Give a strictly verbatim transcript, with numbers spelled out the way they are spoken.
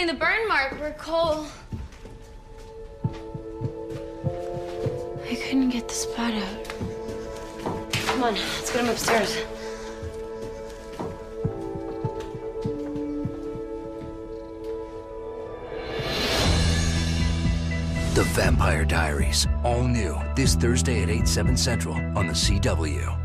using the burn mark where Cole... I couldn't get the spot out. Come on, let's get him upstairs. The Vampire Diaries, all new this Thursday at eight, seven Central on the C W.